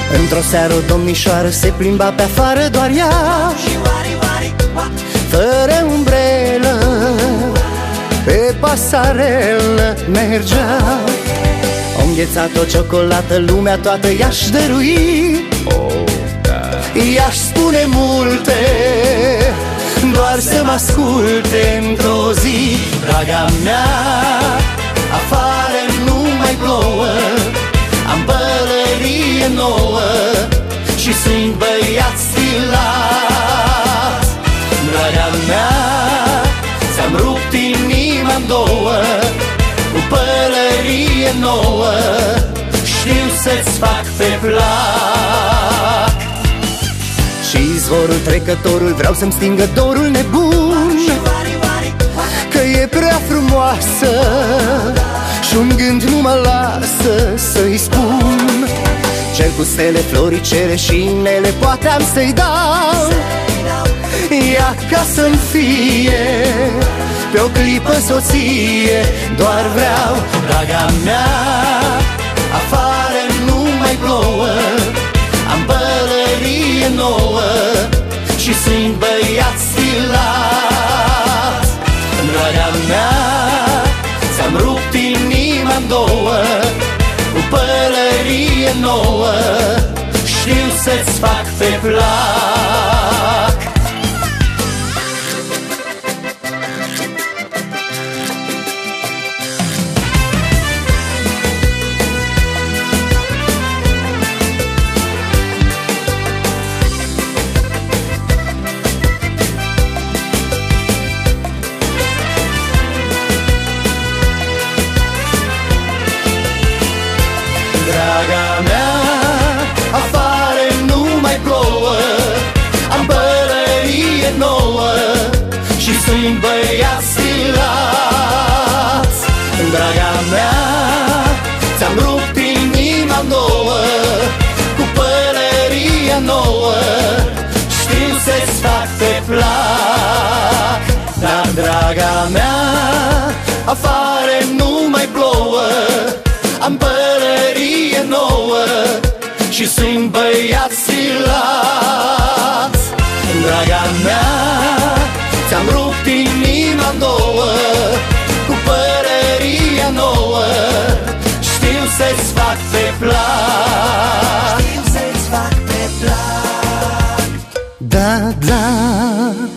Într-o seară o domnișoară se plimba pe afară, doar ea, fără umbrelă, pe pasarelă mergea. O înghețat o ciocolată, lumea toată i-aș dărui. I-aș spune multe, doar să mă asculte într-o zi. Draga mea, afară nu mai plouă, am pălărie nouă și sunt băiat stilat. Draga mea, ți-am rupt inima-n două, cu pălărie nouă știu să-ți fac pe plac. Și izvorul trecătorul vreau să-mi stingă dorul nebun, că e prea frumoasă și-un gând nu mă lasă să-i spun. Cel cu stele, floricele și inele poate am să-i dau, ea ca să-mi fie pe o clipă soție. Doar vreau, draga mea, afară nu mai plouă, am pălărie nouă și sunt băiat stilat. Draga mea, ți-am rupt inima-n două, cu pălărie nouă știu să-ți fac pe plac. Draga mea, afară nu mai plouă, am pălărie nouă și sunt băiat stilat. Draga mea, ți-am rupt inima-n două, cu pălărie nouă știu să-ți fac pe plac. Dar draga mea, afară nu mai plouă, am pălărie nouă și sunt băiat stilat. Draga mea, ți-am rupt inima-n două, cu pălărie nouă știu să-ți fac pe plac. Știu să-ți fac pe plac. Da, da.